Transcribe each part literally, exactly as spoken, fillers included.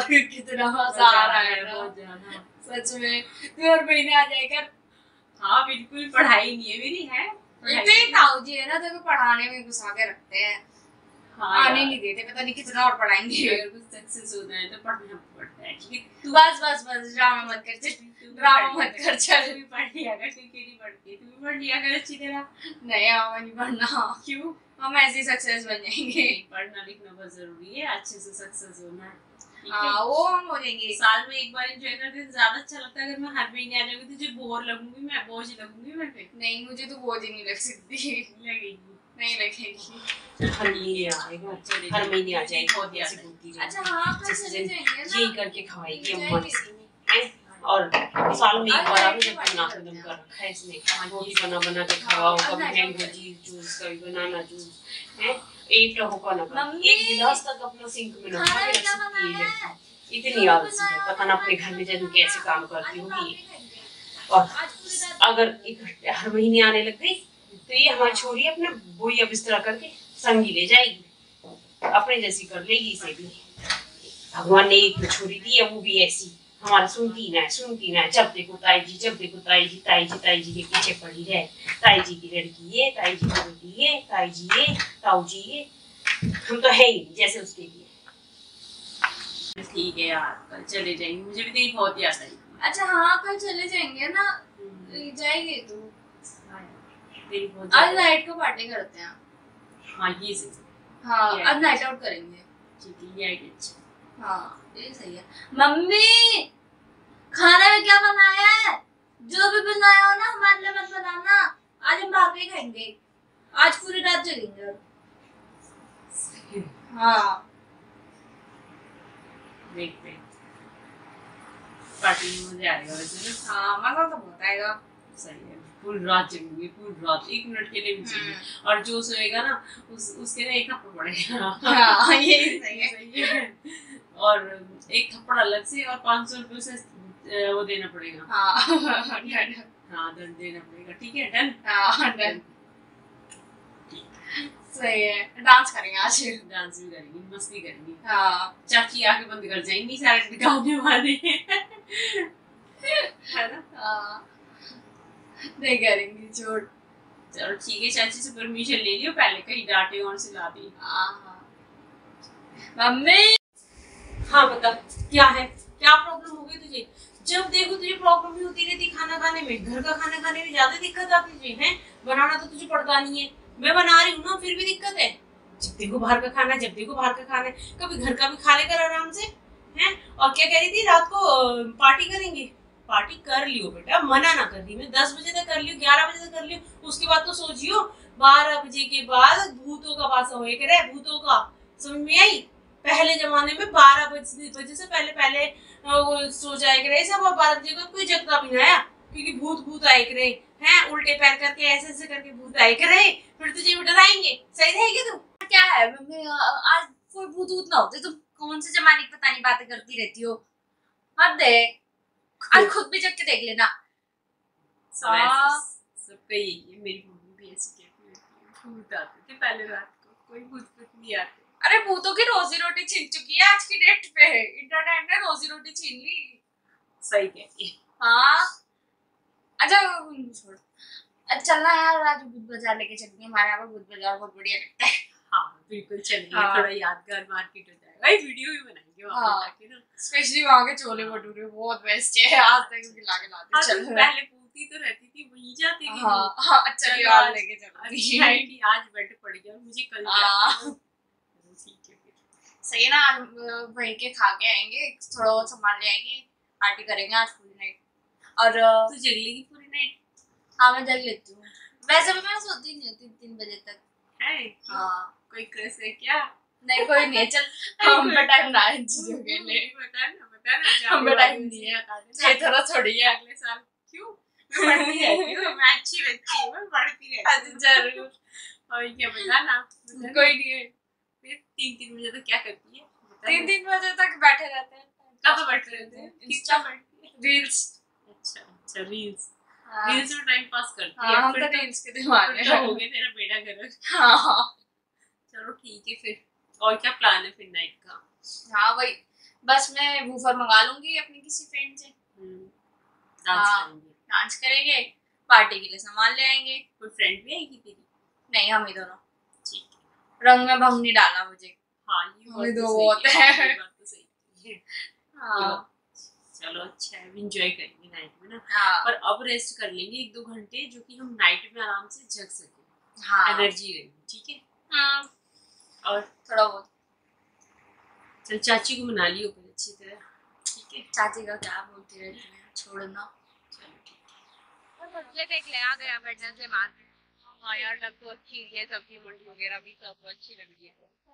कितना मजा आ रहा है बहुत ज्यादा सच में। तू और महीने आ जाएगा। हाँ बिल्कुल, पढ़ाई नहीं है मेरी है। इतने ताऊ जी है ना तो पढ़ाने में घुसा के रखते हैं। हाँ, आने नहीं देते, पता नहीं कितना और पढ़ाएंगे। अगर कुछ सक्सेस होना है तो पढ़ना पड़ता है। बस बस बस ड्रामा मत कर, चल ड्रामा मत कर, चल। तू भी पढ़ लिया कर, तू क्यों नहीं पढ़ती? तू भी पढ़ लिया कर अच्छी तरह। नहीं हम नहीं पढ़ना। क्यों? हम ऐसे सक्सेस बन जाएंगे। पढ़ना लिखना बहुत जरूरी है, अच्छे से सक्सेस होना है। हाँ वो हम हो जाएंगे। साल में एक बार एंजॉय करते तो ज्यादा अच्छा लगता है। अगर मैं हर महीने आ जाऊंगी तुझे बोर लगूंगी, मैं बोझ लगूंगी मैं फिर। नहीं मुझे तो बोझ ही नहीं लग सकती। लगेगी नहीं लगेगी। हर महीने आएगा, हर महीने आ जाएगी, बहुत ही ऐसे बोलती रहेगी। अच्छा हाँ कल चले जाएंगे ना, यही करके खवाएगी अम्मा से। और साल में एक बार आवे जब नाक दम कर रखा है इसने। रोटी बना बना के खवाओ, कभी मैंगो जूस, कभी बनाना जूस है। एक रहो का ना एक गिलास तक अपना सिंक में ना रख सकती है। इतनी आलसी है, पता ना अपने घर में जब कैसे काम करती होगी। और अगर एक हर महीने आने लग गई तो ये हमारी छोरी अपने बोया बिस्तरा करके संगी ले जाएगी, अपने जैसी कर लेगी इसे भी। भगवान ने एक छोरी दी है वो भी ऐसी, हमारा सुनती ना है सुनती ना है। जब देखो ताई जी, जब देखो ताई जी, ताई जी ताई जी के पीछे पड़ी रहे। ताई जी की लड़की ये, ताई जी की बेटी ये, ताई जी ये, ताऊ जी ये। हम तो है ही जैसे उसके लिए। ठीक है यार, कल चले जाएंगे, मुझे भी तेरी बहुत याद आई। अच्छा हाँ कल चले जाएंगे ना, जाएंगे तू? तेरी बहुत आज नाइट को पार्टी करते हैं। हाँ ये सही। हाँ आज नाइट आउट करेंगे। ठीक है ये आइडिया अच्छा। हाँ ये सही है। मम्मी खाने में क्या बनाया है? जो भी बनाया हो ना हमारे लिए मत बनाना, आज हम बाहर ही खाएंगे। आज पूरी रात जगेंगे। हाँ देखते हैं पार्टी में मजा आएगा वैसे। हाँ मजा तो बहुत आएगा। सही है, पूरी रात जगेंगे, पूरी रात एक मिनट के लिए भी चाहिए। और जो सोएगा ना उस उसके ना एक थप्पड़ पड़ेगा। हाँ ये सही है, सही है। और एक थप्पड़ अलग से और पाँच सौ रुपये से वो देना पड़ेगा। हाँ हाँ दंड देना पड़ेगा। ठीक है डन। हाँ डन सही है। डांस करेंगे आज, डांस भी करेंगे, मस्ती करेंगे। हाँ चाची आके बंद कर जाएंगी सारे गाने वाले है ना। हाँ नहीं करेंगे छोड़। चलो ठीक है, चाची से परमिशन ले लियो पहले, कहीं डांटे और सिला दी। मम्मी हाँ बता क्या है, क्या प्रॉब्लम हो गई तुझे? जब देखो तुझे प्रॉब्लम ही होती रहती खाना खाने में। घर का खाना खाने में ज्यादा दिक्कत आती तुझे है। बनाना तो तुझे पड़ता नहीं है, मैं बना रही हूँ ना फिर भी दिक्कत है। जब देखो बाहर का खाना, जब देखो बाहर का खाना। कभी घर का भी खा लेकर आराम से हैं। और क्या कह रही थी रात को पार्टी करेंगे? पार्टी कर लियो बेटा, मना ना कर रही मैं। दस बजे तक कर लियो, ग्यारह बजे तक कर लियो, उसके बाद तो सोचियो बारह बजे के बाद भूतों का वासा होए करे। भूतों का समझ में आई? पहले जमाने में बारह बजे बजे से पहले पहले वो सो जाए करे सब। और बारह बजे को कोई जगता भी ना आया, क्योंकि भूत भूत आए करे हैं। उल्टे पैर करके ऐसे ऐसे करके भूत आए करे, फिर तुझे भी डराएंगे। सही रहेगी तू? क्या है मम्मी, आज कोई भूत भूत ना होते, तुम कौन से जमाने की पता नहीं बातें करती रहती हो। मत देख, आज खुद भी जग के देख लेना। सबका यही है, मेरी मम्मी भी ऐसी कहती है। भूत आते थे पहले रात को, कोई भूत भूत नहीं आते। अरे भूतों की रोजी रोटी छीन चुकी है आज की डेट पे, इंटरनेट ने रोजी रोटी छीन ली। सही कहती है। हाँ अच्छा छोड़, चलना यार आज भूत बाजार लेके चलेंगे। हमारे यहाँ पे भूत बाजार बहुत बढ़िया लगता है। हाँ बिल्कुल चलेंगे। हाँ। थोड़ा यादगार मार्केट हो जाएगा, एक वीडियो भी बनाएंगे वहाँ जाके ना। स्पेशली वहाँ के छोले भटूरे बहुत बेस्ट है, आज तक खिला के लाते। चल पहले पूछती तो रहती थी, वहीं जाती थी। हाँ हाँ अच्छा यार लेके चलूंगी। आज बेड पड़ गया मुझे कल जाना। ठीक है फिर सही है ना, आज वहीं के खा के आएंगे, थोड़ा बहुत सामान ले आएंगे, पार्टी करेंगे आज पूरी नाइट। और तू जग लेगी पूरी नाइट? हाँ मैं जग लेती हूँ, वैसे भी मैं सोती नहीं हूँ तीन तीन बजे तक है। हाँ कोई क्रश है क्या? नहीं कोई नहीं है। चल हम टाइम ना इन चीजों के लिए, बता ना बता ना। हम टाइम नहीं है, ये थोड़ा थोड़ी है। अगले साल क्यों? मैं पढ़ती रहती हूँ, मैं अच्छी बच्ची हूँ, मैं पढ़ती रहती हूँ। जरूर। और क्या बता ना। कोई नहीं है। फिर तीन तीन बजे तक क्या करती है? तीन तीन बजे तक बैठे रहते हैं। कब बैठे रहते हैं? इंस्टा में रील्स। अच्छा अच्छा रील्स। रील्स में टाइम पास करती है। हाँ, हम तो रील्स के दीवाने हैं। हो गए तेरा बेटा घर। हाँ चलो ठीक है फिर। और क्या प्लान है फिर नाइट का? हाँ वही बस मैं वूफर मंगा लूंगी अपनी किसी फ्रेंड से, डांस हाँ। करेंगे, डांस करेंगे, पार्टी के लिए सामान ले आएंगे। कोई फ्रेंड भी आएगी तेरी? नहीं, हम ही दोनों। ठीक है, रंग में भंग नहीं डालना मुझे। हाँ ये हमें बात दो तो होते सही है, हैं। ये बात तो सही है। हाँ चलो अच्छा है, एंजॉय करेंगे नाइट में ना। हाँ पर अब रेस्ट कर लेंगे एक दो घंटे, जो कि हम नाइट में आराम से जग सके, हाँ एनर्जी रहेगी। ठीक है, हाँ, और थोड़ा बहुत। चल चाची को मना लियो फिर अच्छी तरह। ठीक है, चाची का क्या बोलती रहती है, छोड़ना। चलो ठीक है। बदले देख ले, आ गया बैठने से बात। हाँ यार, लग तो अच्छी है, सब्जी मंडी वगैरह भी सब अच्छी लग रही है।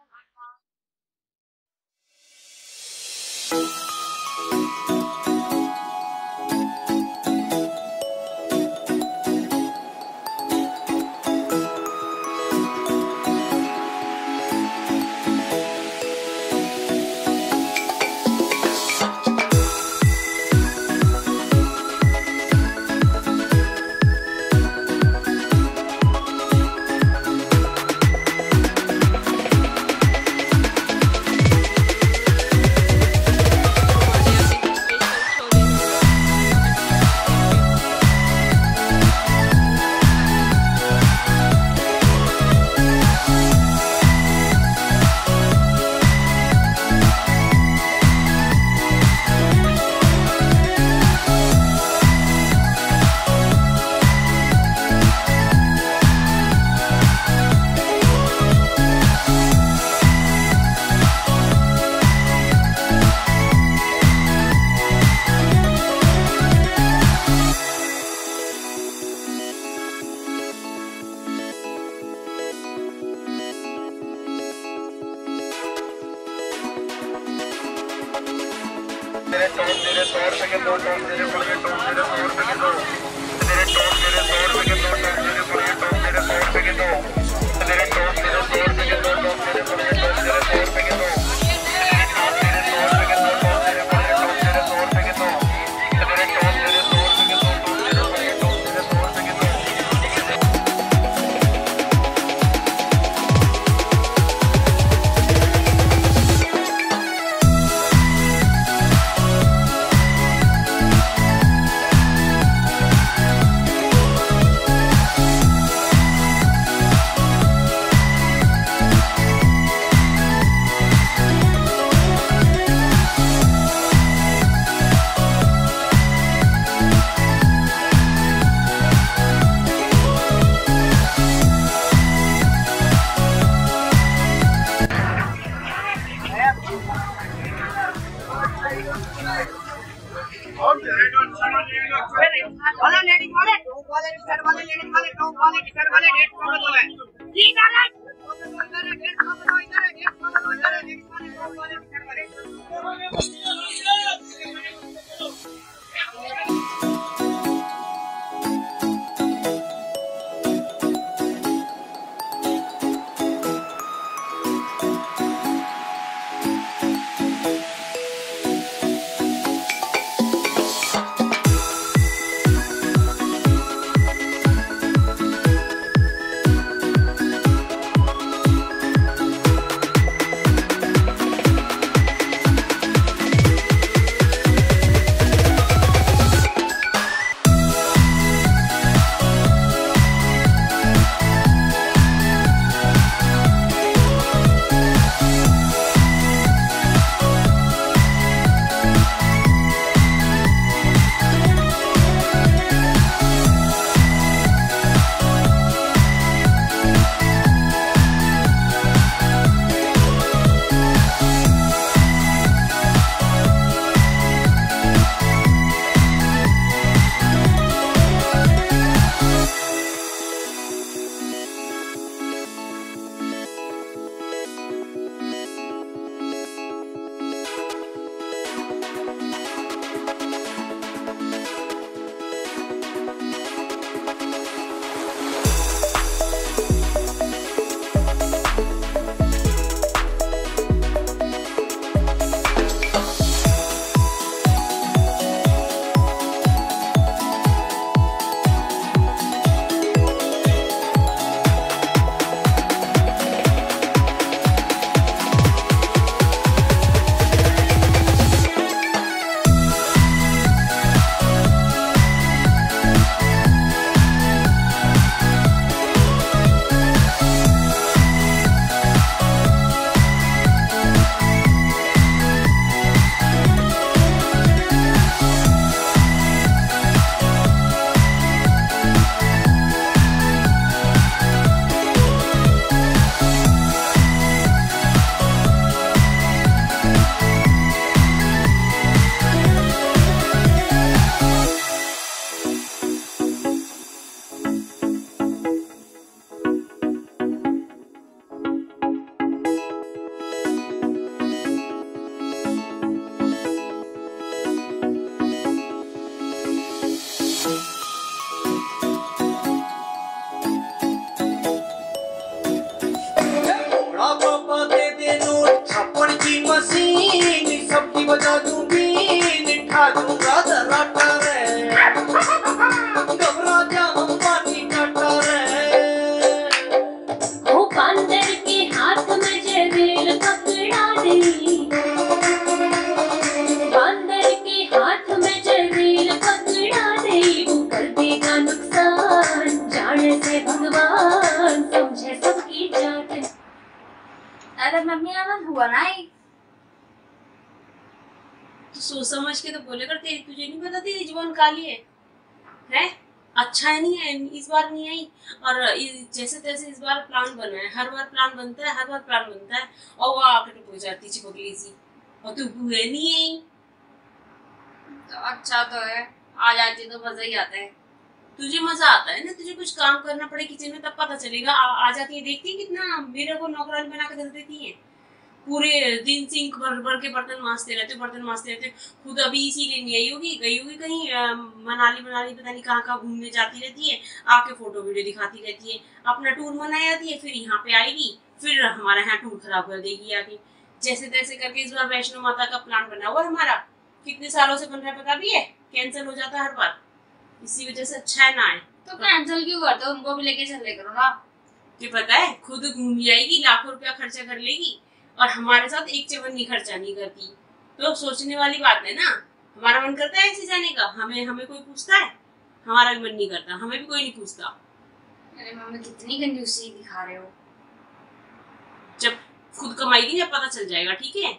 तेरे टॉप तेरे सौ रुपए के दो टॉप तेरे बड़े टॉप तेरे सौ रुपए के दो तेरे टॉप तेरे सौ रुपए के दो टॉप तेरे बड़े टॉप तेरे सौ रुपए के दो तेरे टॉप तेरे सौ रुपए के दो टॉप तेरे बड़े टॉप तेरे सौ रुपए के दो तेरे टॉप तेरे सौ रुपए के दो टॉप तेरे बड़े टॉप तेरे सौ रुपए के दो तेरे टॉप तेरे सौ रुपए के दो टॉप तेरे बड़े टॉप तेरे सौ रुपए के दो। जब मम्मी ने मन हुआ ना ही तो सोच समझ के तो बोले कर, तेरी तुझे नहीं पता तेरी जुबान काली है हैं? अच्छा है नहीं है, इस बार नहीं आई। और जैसे तैसे इस बार प्लान बना है, हर बार प्लान बनता है, हर बार प्लान बनता है और वो आके टुप हो जाती चिपकली सी, और तू हुए नहीं आई। तो अच्छा तो है, आ जाती तो मजा ही आता है। तुझे मजा आता है ना, तुझे कुछ काम करना पड़े किचन में तब पता चलेगा। आ, आ जाती है, देखती है कितना मेरे को नौकरानी बना के धर देती है। पूरे दिन सिंक भर भर के बर्तन मांजते रहते बर्तन मांजते रहते खुद अभी इसीलिए नहीं आई होगी, गई होगी कहीं मनाली मनाली पता नहीं कहाँ कहाँ घूमने जाती रहती है, आके फोटो वीडियो दिखाती रहती है, अपना टूर मनाई जाती है, फिर यहाँ पे आएगी, फिर हमारा यहाँ टूर खराब कर देगी आके। जैसे तैसे करके इस बार वैष्णो माता का प्लान बना हुआ हमारा, कितने सालों से बन रहा है पता भी है, कैंसिल हो जाता है हर बार, इसी वजह से अच्छा है ना आए। तो कैंसिल क्यों करते हो, उनको भी लेके चले करो ना। कि पता है खुद घूम जाएगी, लाखों रुपया खर्चा कर लेगी और हमारे साथ एक चवन्नी खर्चा नहीं करती। तो सोचने वाली बात है ना, हमारा मन करता है ऐसे जाने का, हमें हमें कोई पूछता है? हमारा भी मन नहीं करता, हमें भी कोई नहीं पूछता। अरे मम्मी कितनी कंजूसी दिखा रहे हो। जब खुद कमाएगी जब पता चल जाएगा, ठीक है?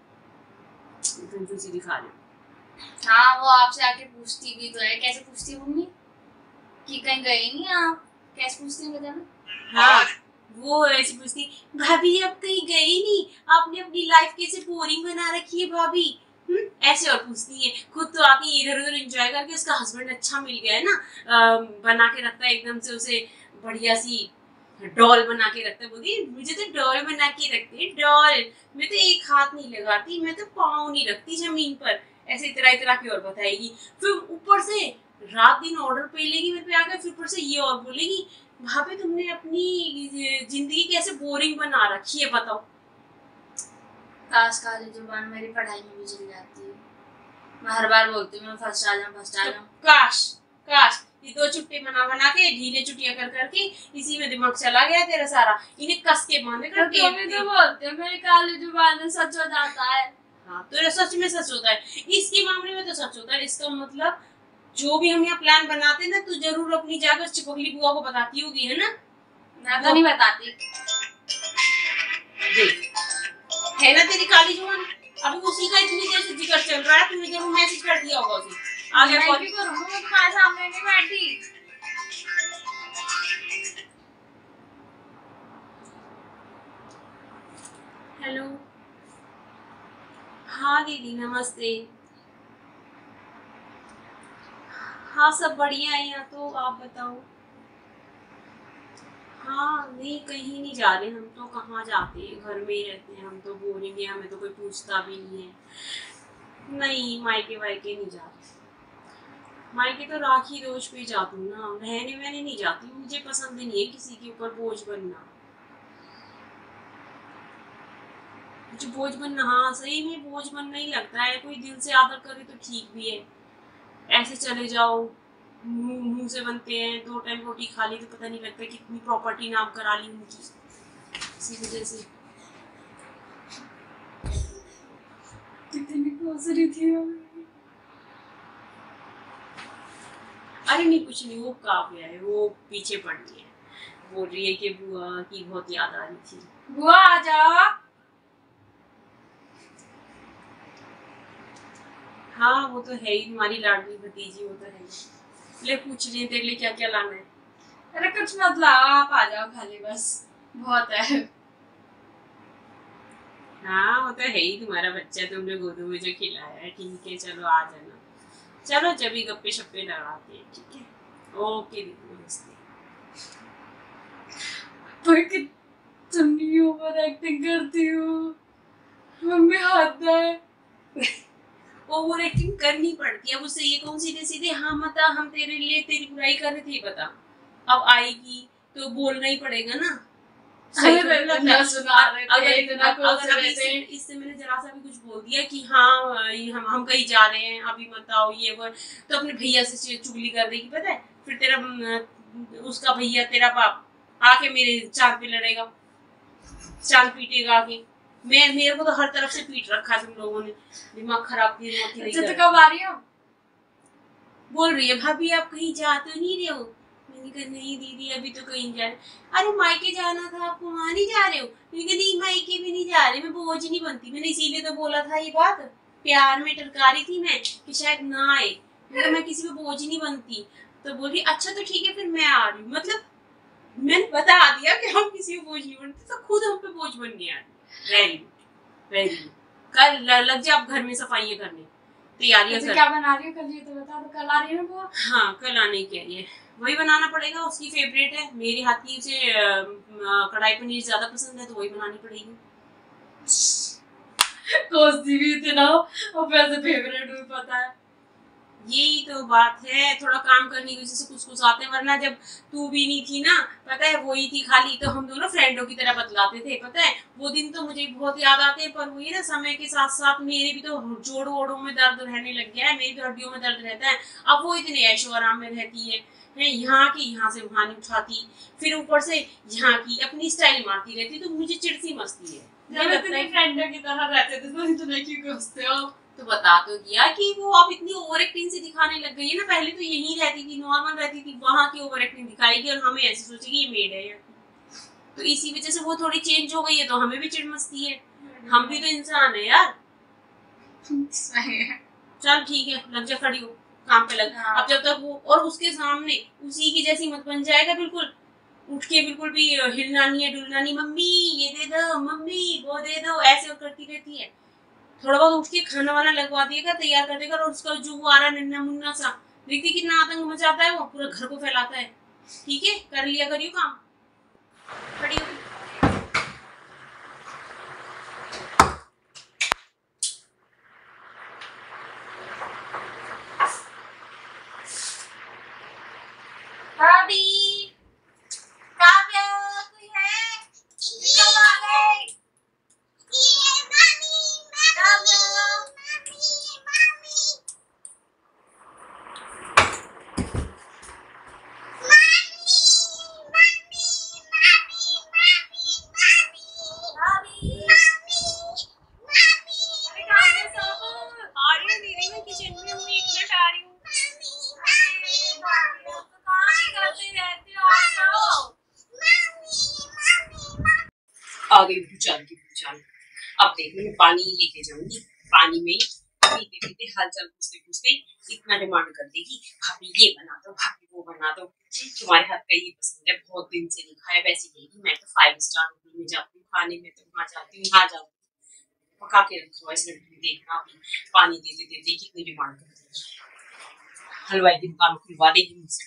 कंजूसी दिखा रहे हो। हाँ वो आपसे आके पूछती भी तो है। कैसे पूछती है मम्मी कि कहीं गई नहीं आप? कैसे पूछती है बताना। हाँ वो ऐसे पूछती, भाभी अब कहीं गई नहीं, आपने अपनी लाइफ कैसे बोरिंग बना रखी है भाभी, हम्म ऐसे और पूछती है। खुद तो आती इधर उधर एंजॉय करके, उसका हस्बैंड अच्छा मिल गया है ना, आ, बना के रखता है एकदम से, उसे बढ़िया सी डॉल बना के रखता है। बोलती मुझे तो डॉल बना के रखते हैं, डॉल, मैं तो एक हाथ नहीं लगाती, मैं तो पाँव नहीं रखती जमीन पर, ऐसे इतना इतना की और बताएगी। फिर ऊपर से रात दिन ऑर्डर पे लेगी मेरे पे आकर, फिर ऊपर से ये और बोलेगी, भाभी तुमने अपनी जिंदगी कैसे बोरिंग बना रखी है बताओ। काश काली जुबान मेरी पढ़ाई में भी चल जाती है। मैं हर बार बोलती हूँ मैं फर्स्ट आ जाऊँ फर्स्ट आ जाऊँ। काश काश ये दो छुट्टी बना बना के ढीले छुट्टियां कर करके इसी में दिमाग चला गया तेरा सारा, इन्हें कस के बांधे कर तो तुम तो बोलते हो मेरी काली जुबान में सच हो जाता है। हाँ तो सच में सच होता है, इसके मामले में तो सच होता है। इसका मतलब जो भी हम यहाँ प्लान बनाते हैं ना, तू जरूर अपनी जाकर चिपकली बुआ को बताती होगी, है ना? मैं तो नहीं बताती। देख है ना तेरी काली जुबान, अभी उसी का इतनी देर से जिक्र चल रहा है, तूने जरूर मैसेज कर दिया होगा उसे। आगे मैं भी करूँगा, मैं तुम्हारे सामने नहीं बैठी। हेलो हाँ दीदी नमस्ते। हाँ सब बढ़िया है यहाँ तो, आप बताओ। हाँ नहीं कहीं नहीं जा रहे हम तो, कहाँ जाते हैं, घर में ही रहते हैं हम तो, बोरिंग है, हमें तो कोई पूछता भी नहीं है। नहीं मायके वायके नहीं जाते, मायके तो राखी रोज पे जाती हूँ ना, रहने वहने नहीं जाती, मुझे पसंद नहीं है किसी के ऊपर बोझ बनना। मुझे बोझ बनना, हाँ सही में बोझ बनना ही लगता है। कोई दिल से आदर करे तो ठीक भी है, ऐसे चले जाओ मुंह मुंह से बनते हैं, दो टाइम रोटी खा ली तो पता नहीं लगता कितनी प्रॉपर्टी नाम करा ली उनकी, इसी वजह से। कितनी कोसरी थी अरे नहीं कुछ नहीं, वो काव्या है, वो पीछे पड़ रही है, बोल रही है कि बुआ की बहुत याद आ रही थी। बुआ आ जाओ। हाँ वो तो है ही, तुम्हारी लाडली भतीजी, वो तो है ही। ले पूछ रही है तेरे लिए क्या क्या लाना है। अरे कुछ मत लाओ, आप आ जाओ खाली बस, बहुत है। हाँ वो तो है ही, तुम्हारा बच्चा तुमने गोदू में जो खिलाया है, ठीक है चलो आ जाना। चलो जब भी गप्पे शप्पे लगाते हैं, ठीक है ओके दीदी नमस्ते। पर कितनी ओवर एक्टिंग करती हो मम्मी, हद है। ओवर एक्टिंग करनी पड़ती है, अब उससे ये कौन सीधे सीधे हाँ मता हम तेरे लिए तेरी बुराई कर रहे थे बता, अब आएगी तो बोलना ही पड़ेगा ना। सही तो लगता है। सुना रहे थे, अगर इतना अगर अभी इससे, इससे मैंने जरा सा भी कुछ बोल दिया कि हाँ हम हम कहीं जा रहे हैं अभी मत आओ ये वो, तो अपने भैया से चुगली कर देगी पता है, फिर तेरा उसका भैया तेरा बाप आके मेरे चांद पे लड़ेगा, चांद पीटेगा आके। मैं मेरे को तो हर तरफ से पीट रखा तुम लोगों ने, दिमाग खराब किया। तो कब आ रही हो? बोल रही है भाभी आप कहीं जा तो नहीं रहे हो? मैंने कहा नहीं दीदी अभी तो कहीं जा रहे। अरे मायके जाना था आपको, वहां नहीं जा रहे हो? मैंने नहीं मायके भी नहीं जा रही, मैं बोझ नहीं बनती। मैंने इसीलिए तो बोला था ये बात, प्यार में टरकारी थी मैं कि शायद ना आए, तो मैं किसी पे बोझ नहीं बनती। तो बोली अच्छा तो ठीक है फिर मैं आ रही हूँ। मतलब मैंने बता दिया कि हम किसी पे बोझ नहीं बनते, तो खुद हम पे बोझ बन गया। Very good very good. कल लग जा आप घर में सफाइयाँ करने, तैयारियां कर। क्या बना रही हो कल, ये तो बता दो। कल आ रही है ना वो? हाँ कल आने की है, ये वही बनाना पड़ेगा, उसकी फेवरेट है। मेरे हाथ की उसे कढ़ाई पनीर ज्यादा पसंद है, तो वही बनानी पड़ेगी। कोसती भी इतना और वैसे फेवरेट भी पता है। यही तो बात है, थोड़ा काम करने की वजह से कुछ कुछ आते हैं, वरना जब तू भी नहीं थी ना, पता है वही थी खाली, तो हम दोनों फ्रेंडों की तरह बतलाते थे। पता है वो दिन तो मुझे बहुत याद आते हैं, पर वही ना समय के साथ साथ मेरे भी तो जोड़ों ओड़ों में दर्द रहने लग गया है, मेरी तो हड्डियों में दर्द रहता है। अब वो इतने ऐशो आराम में रहती है, है यहाँ की यहाँ से वहां नहीं उठाती, फिर ऊपर से यहाँ की अपनी स्टाइल मारती रहती, तो मुझे चिड़सी मस्ती है। जब इतने फ्रेंडों की तरह रहते थे तो इतने क्यों कोसते हो? तो बता तो दिया कि वो अब इतनी ओवर एक्टिंग से दिखाने लग गई है ना। पहले तो यही रहती थी, नॉर्मल रहती थी, वहां की ओवर एक्टिंग दिखाएगी और हमें ऐसे सोचेगी ये मेड है। तो इसी वजह से वो थोड़ी चेंज हो गई है, तो हमें भी चिढ़ मस्ती है। हम भी तो इंसान है यार। सही है। चल ठीक है, लग जा, खड़ी हो, काम पे लग। हाँ। अब जब तक वो और उसके सामने उसी की जैसी मत बन जाएगा, बिल्कुल उठ के बिल्कुल भी हिलना नहीं है डुलना नहीं, मम्मी ये दे दो, मम्मी वो दे दो, ऐसे करती रहती है। थोड़ा बहुत उठ के खाना वाना लगवा देगा, तैयार कर देगा, और उसका जो वो आ रहा नन्ना मुन्ना सा, देखती कितना आतंक मचाता है, वो पूरा घर को फैलाता है। ठीक है, कर लिया करियो काम, खड़ी हो। भाभी, काव्या, कोई है? कब आ गए? आ गई भूचाल की भूचाल। अब देख मैं पानी लेके जाऊंगी, पानी में पीते पीते हालचाल पूछते पूछते इतना डिमांड कर देगी, भाभी ये बना दो, भाभी वो बना दो, तुम्हारे हाथ का ये पसंद है, बहुत दिन से नहीं खाया। वैसे कहेगी मैं तो फाइव स्टार होटल में जाती हूँ खाने में, तो वहाँ जाती हूँ, यहाँ जाती हूँ, पका के रखो इस लड़की। देखना अभी पानी देते देते कितनी डिमांड कर देगी। हलवाई की दुकान खुलवा देगी मुझसे।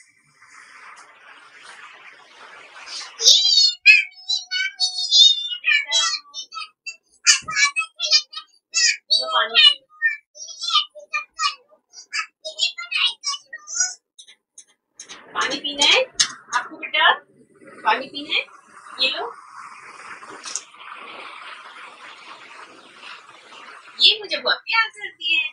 पानी पीना है आपको बेटा? पानी पीना है, ये लो। ये मुझे बहुत प्यार करती है।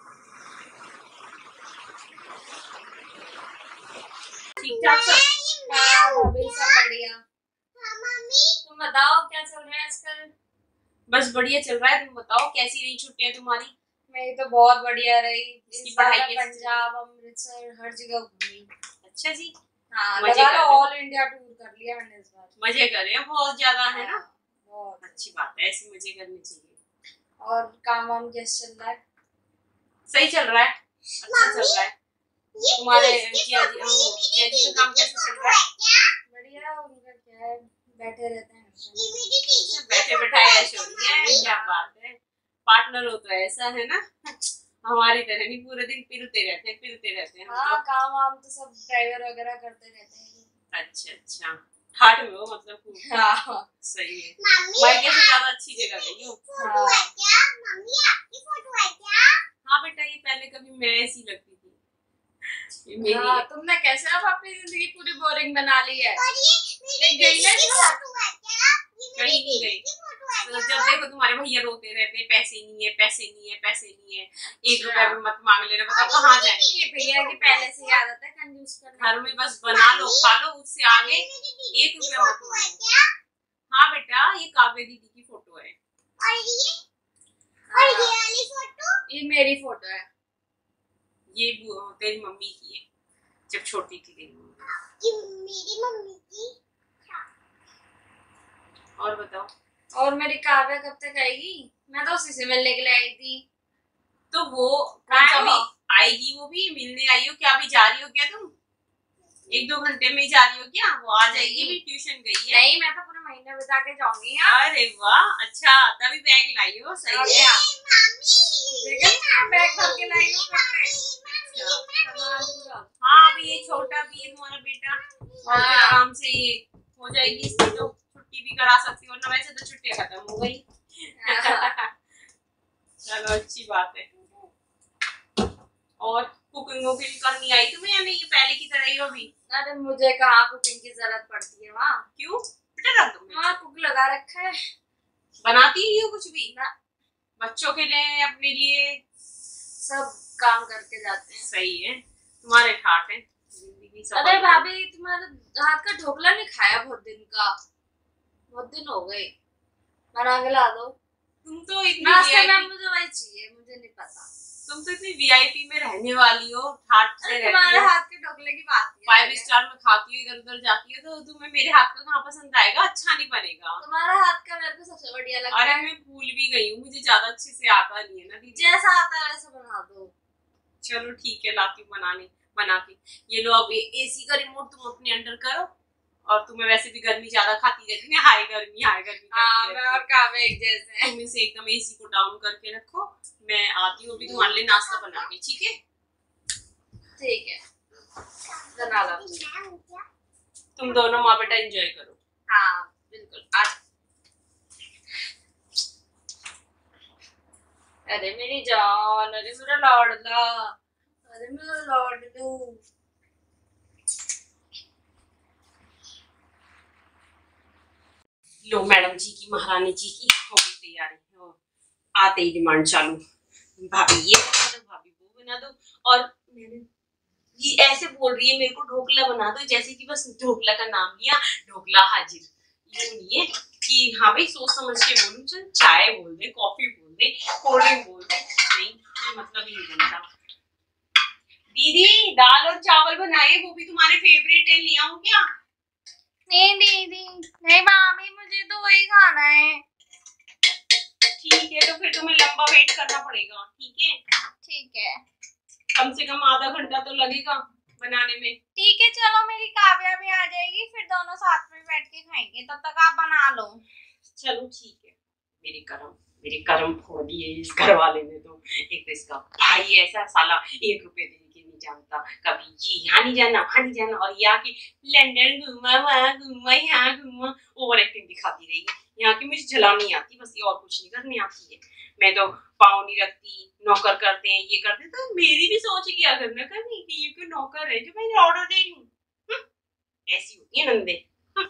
ठीक ठाक सब? हाँ भाभी सब बढ़िया। तुम बताओ क्या चल रहा है आजकल? बस बढ़िया चल रहा है, तुम बताओ कैसी रही छुट्टियां तुम्हारी? मेरी तो बहुत बढ़िया रही। इस बार पढ़ाई पंजाब, अमृतसर हर जगह घूमी। अच्छा जी, हाँ, मजे लगा कर लो रहे हो? ऑल इंडिया टूर कर लिया मैंने इस बार। मजे कर रहे हैं बहुत ज्यादा, है ना? बहुत अच्छी बात है, ऐसे मजे करने चाहिए। और काम वाम कैसे चल रहा है? सही चल रहा है, अच्छा चल रहा है। तुम्हारे जिया जी, वो जिया जी का काम कैसे चल रहा है? बढ़िया, उनका क्या है, बैठे रहते हैं। बैठे बैठाए ऐसे हो रही है, क्या बात है। पार्टनर हो तो ऐसा है ना, हमारी तरह नहीं पूरे दिन पिलते रहते हैं पिलते रहते हैं। हाँ, काम वाम तो सब ड्राइवर वगैरह करते रहते हैं। अच्छा अच्छा, हाट में हो मतलब खूब। हाँ सही है, मायके से ज्यादा अच्छी जगह गई हो। हाँ। हाँ बेटा, ये पहले कभी मैं ऐसी लगती थी। ये मेरी हाँ, तुमने कैसे अब अपनी जिंदगी पूरी बोरिंग बना ली है? कहीं गई ना इधर? कहीं नहीं गई। तो जब देखो तुम्हारे भैया रोते रहते हैं, पैसे नहीं है पैसे नहीं है पैसे नहीं है, एक रुपया भी मत मांग लेना, बताओ कहाँ जाए। ये भैया की पहले से ही आदत है कंजूस करना। घर में बस बना लो खा लो, उससे आगे एक रुपया मत मांगो। हाँ बेटा, ये काव्य दीदी की फोटो है। और ये वाली फोटो? ये मेरी फोटो है। ये तेरी मम्मी की है, जब छोटी थी तेरी मम्मी। मेरी मम्मी की। और बताओ। और मेरी काव्या कब तक आएगी? मैं तो उसी से मिलने के लिए आई थी। तो वो कौन सा भी आएगी, वो भी मिलने आई हो क्या? अभी जा रही हो क्या तुम? एक दो घंटे में ही जा रही हो क्या? वो आ जाएगी, भी ट्यूशन गई है। नहीं, मैं तो पूरा महीना बिता के जाऊंगी। अरे वाह, अच्छा तभी बैग लाई हो, सही है। बैग भर के लाई हूँ। हाँ अभी ये छोटा भी है तुम्हारा बेटा, और फिर आराम से ये हो जाएगी, इसकी तो छुट्टी भी करा सकती हो ना, वैसे तो छुट्टियां खत्म हो गई। चलो अच्छी बात है। और कुकिंग वुकिंग करनी आई तुम्हें या नहीं, ये पहले की तरह ही हो अभी? अरे मुझे कहाँ कुकिंग की जरूरत पड़ती है वहाँ। क्यों बेटा? रख दो। हाँ कुक लगा रखा है। बनाती ही हो कुछ भी ना? बच्चों के लिए, अपने लिए सब काम करके जाते हैं। सही है, तुम्हारे ठाट है जिंदगी सब। अरे भाभी तुम्हारे हाथ का ढोकला नहीं खाया बहुत दिन का, बहुत दिन हो गए, बना के ला दो। तुम तो इतनी नाश्ते में मुझे वही चाहिए, मुझे नहीं पता। तुम तो इतनी वीआईपी में रहने वाली हो, ठाट से रहती हो। तुम्हारे हाथ के ढोकले की बात है। फाइव स्टार में खाती हो, इधर उधर जाती हो, तो तुम्हें मेरे हाथ का कहाँ पसंद आएगा? अच्छा नहीं बनेगा। तुम्हारा हाथ का मेरे को सबसे बढ़िया लगता है। अरे मैं भूल भी गई हूँ, मुझे ज्यादा अच्छे से आता नहीं है ना दीदी। जैसा आता है वैसा बना दो। चलो ठीक है, लाती हूँ बनाने बना के। ये लो अब एसी का रिमोट तुम अपने अंडर करो, और तुम्हें वैसे भी गर्मी ज्यादा खाती रहती है, हाय गर्मी हाय गर्मी। हाँ मैं और काव्या एक जैसे हैं। तुम इसे एकदम एसी को डाउन करके रखो, मैं आती हूँ अभी तुम्हारे लिए नाश्ता बना के, ठीक है? ठीक है बना लो। तुम दोनों माँ बेटा एंजॉय करो। हाँ बिल्कुल। आज अरे मेरी जान, अरे मेरा लाडला, अरे मेरा लाडलू। लो मैडम जी की, महारानी जी की हो गई तैयारी। आते ही डिमांड चालू, भाभी ये बना दो, भाभी वो बना दो। और मैंने ये ऐसे बोल रही है मेरे को ढोकला बना दो, जैसे कि बस ढोकला का नाम लिया ढोकला हाजिर। ये नहीं है कि हाँ भाई सोच समझ के बोलूं, चल चाय बोल दे, कॉफी बोल दे, कोल्ड ड्रिंक बोल दे, नहीं मतलब ही नहीं बनता। दीदी दाल और चावल बनाए, वो भी तुम्हारे फेवरेट है, ले आऊं क्या? नहीं दीदी नहीं भाभी, मुझे तो वही खाना है। ठीक है तो फिर तुम्हें लंबा वेट करना पड़ेगा, ठीक है? ठीक है, कम से कम आधा घंटा तो लगेगा बनाने में। ठीक है चलो, मेरी काव्या भी आ जाएगी, फिर दोनों साथ में बैठ के खाएंगे, तब तक आप बना लो। चलो ठीक है। मेरे कर्म मेरे कर्म फोड़ दिए इस घर वाले ने तो। एक तो इसका भाई ऐसा साला एक रुपए दे के नहीं जानता, कभी ये यहाँ नहीं जाना वहाँ नहीं जाना, और यहाँ की लंदन घूमा वहाँ घूमा यहाँ घूमा, ओवर एक्टिंग दिखाती रहेगी। यहाँ की मुझे जलानी आती बस, ये और कुछ नहीं करने आती है। मैं तो पाँव नहीं रखती, नौकर करते हैं ये करते, तो मेरी भी सोच है कि अगर न करनी कि ये कोई नौकर है जो मैं ऑर्डर दे रही हूँ, ऐसी होती है नंदे।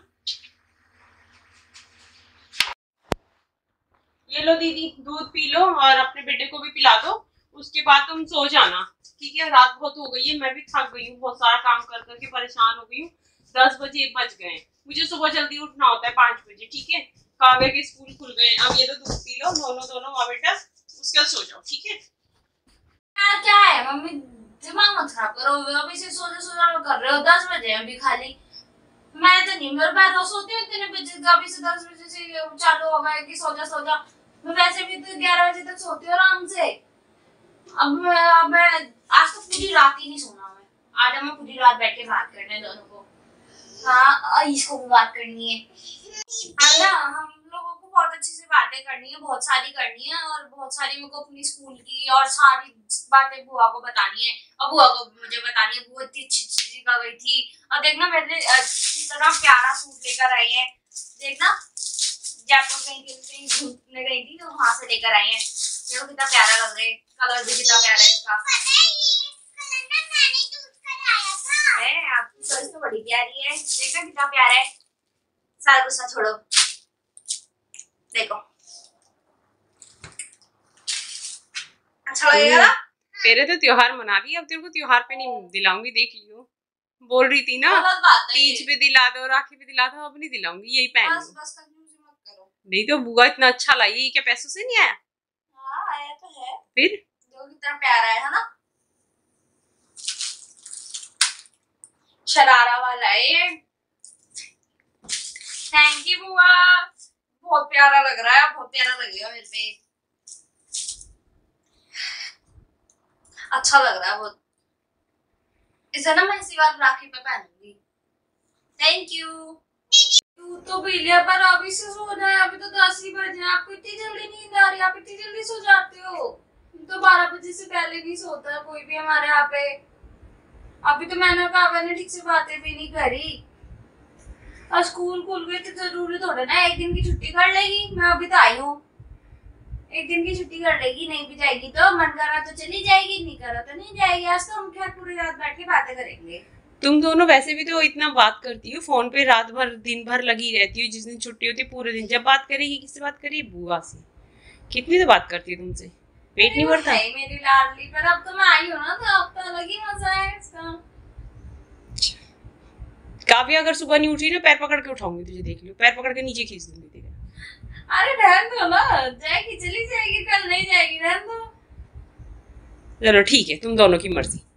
ये लो दीदी दूध पी लो और अपने बेटे को भी पिला दो, उसके बाद तुम सो जाना, ठीक है? रात बहुत हो गई है, मैं भी थक गई हूँ, बहुत सारा काम कर करके परेशान हो गई हूँ। दस बजे बज गए, मुझे सुबह जल्दी उठना होता है पाँच बजे, ठीक है? काव्या के स्कूल खुल गए। अब ये लो दूध पी लो दोनों दोनों माँ बेटा, उसके बाद सो जाओ, ठीक है? यार क्या है मम्मी, दिमाग मत खराब करो, अभी से सोने सोना कर रहे हो, दस बजे अभी खाली। मैं तो नहीं, मेरे पैर रोज सोती हूँ इतने बजे, अभी से दस बजे से चालू हो गया कि सो जा सो जा। मैं वैसे भी तो ग्यारह बजे तक सोती हूँ आराम से। अब मैं अब मैं आज तो पूरी रात ही नहीं सोना, मैं आज मैं पूरी रात बैठ के बात करने दोनों को। हाँ इसको भी बात करनी है, है ना? हम लोगों को बहुत अच्छे से बातें करनी है, बहुत सारी करनी है, और बहुत सारी मेरे को अपनी स्कूल की और सारी बातें बुआ को बतानी है, और बुआ को भी मुझे बतानी है। बुआ इतनी अच्छी अच्छी जगह गई थी, और देखना मेरे कितना प्यारा सूट लेकर आई है, देखना जयपुर कहीं कहीं घूमने गई थी तो वहां से लेकर आई है। देखो कितना प्यारा लग रहा है, कलर भी कितना प्यारा है इसका। है आपकी चॉइस तो बड़ी प्यारी है, देखना कितना प्यारा है। सारा गुस्सा छोड़ो, देखो अच्छा लगेगा ना? तेरे तो त्योहार मना ली, अब तेरे को त्योहार पे नहीं दिलाऊंगी, देख लियो। बोल रही थी ना तीज पे दिला दो, राखी पे दिला दो, अब नहीं दिलाऊंगी, यही पहन बस बस कंजूसी मत करो। नहीं तो बुआ इतना अच्छा लाई, ये क्या पैसों से नहीं आया? हाँ आया तो है, फिर देखो कितना प्यारा है, है ना? शरारा वाला है ये। थैंक यू बुआ, बहुत प्यारा लग रहा है, बहुत प्यारा लगेगा मेरे पे, अच्छा लग रहा है बहुत। इसे ना मैं इसी बार राखी पे पहनूंगी। Thank you. तू तो पी लिया, पर अभी से सो जाए, अभी तो दस ही बजे। आपको इतनी जल्दी नींद आ रही है? आप इतनी जल्दी सो जाते हो? तो बारह बजे से पहले नहीं सोता कोई भी हमारे यहाँ पे। अभी तो मैंने कहा ने ठीक से बातें भी नहीं करी। और स्कूल खुल गए तो जरूरी थोड़ा ना एक दिन की छुट्टी कर लेगी। मैं अभी तो आई हूँ, एक दिन की छुट्टी कर लेगी, नहीं भी जाएगी तो मन करा तो चली जाएगी, नहीं करा तो नहीं जाएगी। आज तो हम क्या पूरी रात बैठ के बातें करेंगे। तुम दोनों वैसे भी तो इतना बात करती हो, फोन पे रात भर दिन भर लगी रहती हो। जिस दिन छुट्टी होती है पूरे दिन जब बात करेगी, किससे बात करेगी? बुआ से। कितनी तो बात करती है तुमसे, पेट नहीं भरता? मेरी लाडली, पर अब तो मैं आई हूँ ना, तो अब तो अलग ही मजा है इसका। काव्या अगर सुबह नहीं उठी ना, पैर पकड़ के उठाऊंगी तुझे, देख लियो, पैर पकड़ के नीचे खींच दूंगी तेरे। अरे रहने दो ना, जाएगी चली जाएगी, कल नहीं जाएगी, रहने दो। चलो ठीक है, तुम दोनों की मर्जी।